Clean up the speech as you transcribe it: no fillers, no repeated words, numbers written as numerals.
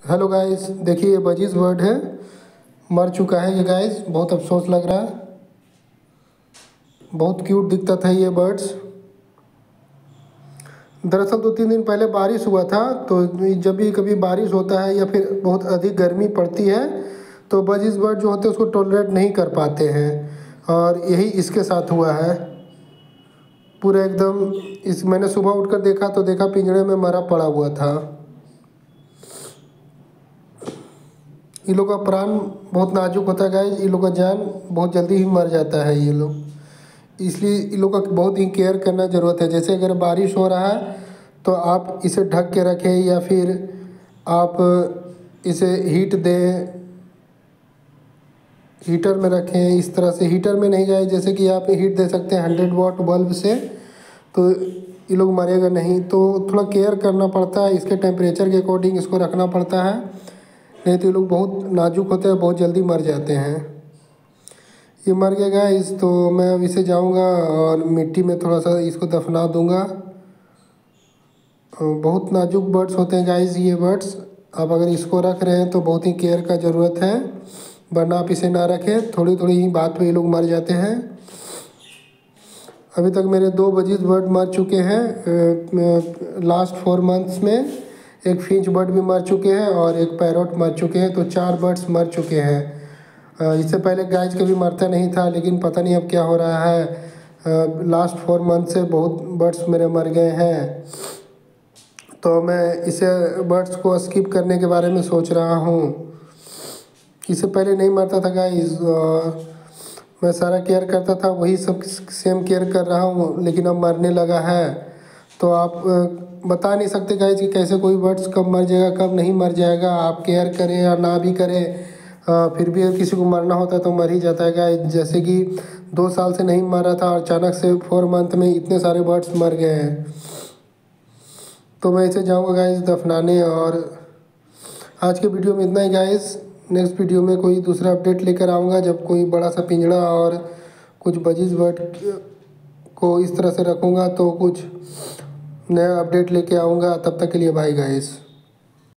Hello guys, देखिए ये budgies bird है, मर चुका है ये गाइस। बहुत अफसोस लग रहा है, बहुत क्यूट दिखता था ये बर्ड्स। दरअसल 2-3 दिन पहले बारिश हुआ था, तो जब भी कभी बारिश होता है या फिर बहुत अधिक गर्मी पड़ती है तो बजीज बर्ड जो होते हैं उसको टॉलरेट नहीं कर पाते हैं, और यही इसके साथ हुआ है। पूरा एकदम मैंने सुबह उठकर देखा तो देखा पिंजरे में मरा पड़ा हुआ था। ये लोग का प्राण बहुत नाजुक होता है गाइस, ये लोग का जान बहुत जल्दी ही मर जाता है ये लोग, इसलिए इन लोग का बहुत ही केयर करना ज़रूरत है। जैसे अगर बारिश हो रहा है तो आप इसे ढक के रखें, या फिर आप इसे हीट दें, हीटर में रखें। इस तरह से हीटर में नहीं जाए, जैसे कि आप हीट दे सकते हैं 100 वाट बल्ब से, तो ये लोग मरेगा नहीं। तो थोड़ा केयर करना पड़ता है, इसके टेम्परेचर के अकॉर्डिंग इसको रखना पड़ता है, नहीं तो ये लोग बहुत नाजुक होते हैं, बहुत जल्दी मर जाते हैं। ये मर गया गाइस, तो मैं अब इसे जाऊंगा और मिट्टी में थोड़ा सा इसको दफना दूंगा। बहुत नाजुक बर्ड्स होते हैं गाइस ये बर्ड्स। आप अगर इसको रख रहे हैं तो बहुत ही केयर का ज़रूरत है, वरना आप इसे ना रखें, थोड़ी थोड़ी ही बात पे ये लोग मर जाते हैं। अभी तक मेरे 2 बजीज बर्ड मर चुके हैं लास्ट 4 मंथ्स में। एक फिंच बर्ड भी मर चुके हैं और एक पैरोट मर चुके हैं, तो 4 बर्ड्स मर चुके हैं। इससे पहले गाइस कभी मरता नहीं था, लेकिन पता नहीं अब क्या हो रहा है। लास्ट 4 मंथ से बहुत बर्ड्स मेरे मर गए हैं, तो मैं इसे बर्ड्स को स्किप करने के बारे में सोच रहा हूँ। इससे पहले नहीं मरता था गाइस, मैं सारा केयर करता था, वही सब सेम केयर कर रहा हूँ, लेकिन अब मरने लगा है। तो आप बता नहीं सकते गाइस कि कैसे कोई बर्ड्स कब मर जाएगा कब नहीं मर जाएगा। आप केयर करें या ना भी करें, फिर भी अगर किसी को मरना होता है तो मर ही जाता है गाइस। जैसे कि 2 साल से नहीं मर रहा था और अचानक से 4 मंथ में इतने सारे बर्ड्स मर गए हैं। तो मैं इसे जाऊँगा गाइस दफनाने। और आज के वीडियो में इतना ही गाइस। नेक्स्ट वीडियो में कोई दूसरा अपडेट लेकर आऊँगा, जब कोई बड़ा सा पिंजड़ा और कुछ बजीज बर्ड को इस तरह से रखूँगा तो कुछ नया अपडेट लेके आऊँगा। तब तक के लिए बाय गाइस।